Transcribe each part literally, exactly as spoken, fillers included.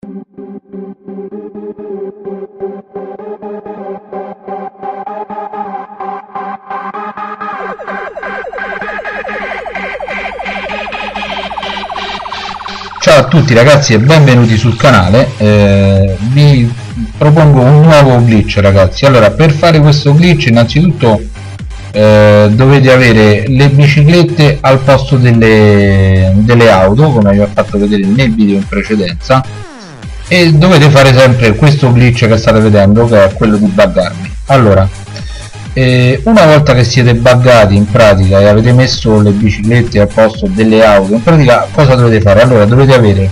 Ciao a tutti ragazzi e benvenuti sul canale. Eh, vi propongo un nuovo glitch ragazzi. Allora, per fare questo glitch innanzitutto eh, dovete avere le biciclette al posto delle, delle auto, come vi ho fatto vedere nel video in precedenza, e dovete fare sempre questo glitch che state vedendo, che è quello di buggarmi. Allora, Eh, una volta che siete buggati in pratica e avete messo le biciclette al posto delle auto, in pratica cosa dovete fare? Allora dovete avere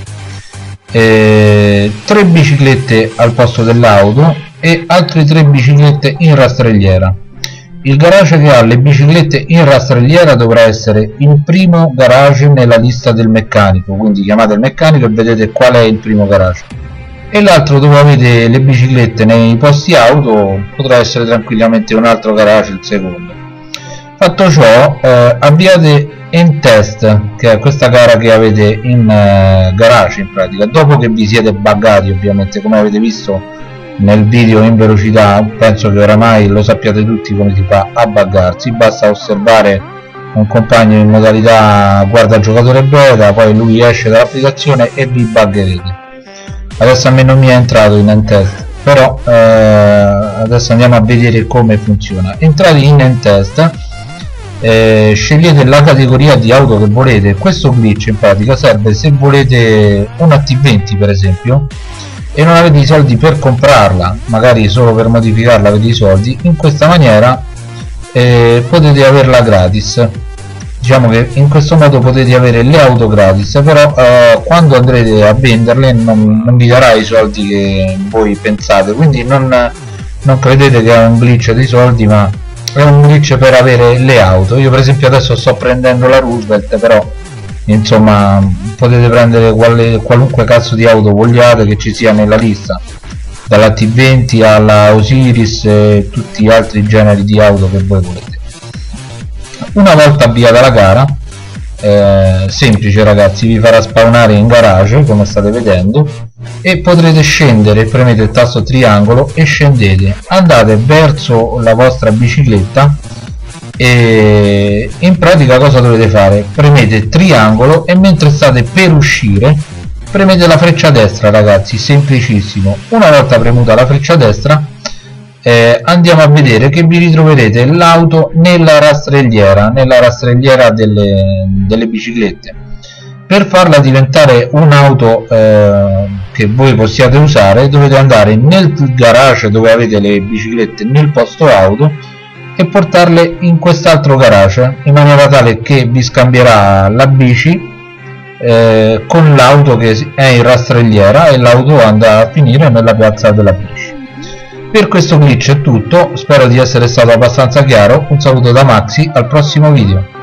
eh, tre biciclette al posto dell'auto e altre tre biciclette in rastrelliera. Il garage che ha le biciclette in rastrelliera dovrà essere il primo garage nella lista del meccanico, quindi chiamate il meccanico e vedete qual è il primo garage, e l'altro dove avete le biciclette nei posti auto potrà essere tranquillamente un altro garage, il secondo. Fatto ciò, eh, avviate in test, che è questa gara che avete in eh, garage in pratica, dopo che vi siete buggati ovviamente, come avete visto nel video in velocità. Penso che oramai lo sappiate tutti come si fa a buggarsi, basta osservare un compagno in modalità guarda giocatore beta, poi lui esce dall'applicazione e vi buggerete. Adesso a me non mi è entrato in end test, però eh, adesso andiamo a vedere come funziona. Entrate in end test, eh, scegliete la categoria di auto che volete. Questo glitch in pratica serve se volete una T venti per esempio e non avete i soldi per comprarla, magari solo per modificarla avete i soldi. In questa maniera eh, potete averla gratis. Diciamo che in questo modo potete avere le auto gratis, però eh, quando andrete a venderle non, non vi darà i soldi che voi pensate, quindi non, non credete che è un glitch dei soldi, ma è un glitch per avere le auto. Io per esempio adesso sto prendendo la Roosevelt, però insomma potete prendere quale, qualunque cazzo di auto vogliate che ci sia nella lista, dalla T venti alla Osiris e tutti gli altri generi di auto che voi volete. Una volta avviata la gara, eh, semplice ragazzi, vi farà spawnare in garage come state vedendo e potrete scendere. Premete il tasto triangolo e scendete, andate verso la vostra bicicletta e in pratica cosa dovete fare? Premete triangolo e mentre state per uscire premete la freccia destra ragazzi, semplicissimo. Una volta premuta la freccia destra Eh, andiamo a vedere che vi ritroverete l'auto nella rastrelliera nella rastrelliera delle, delle biciclette. Per farla diventare un'auto eh, che voi possiate usare dovete andare nel garage dove avete le biciclette nel posto auto e portarle in quest'altro garage, in maniera tale che vi scambierà la bici eh, con l'auto che è in rastrelliera e l'auto andrà a finire nella piazza della bici. Per questo glitch è tutto, spero di essere stato abbastanza chiaro. Un saluto da Maxi, al prossimo video.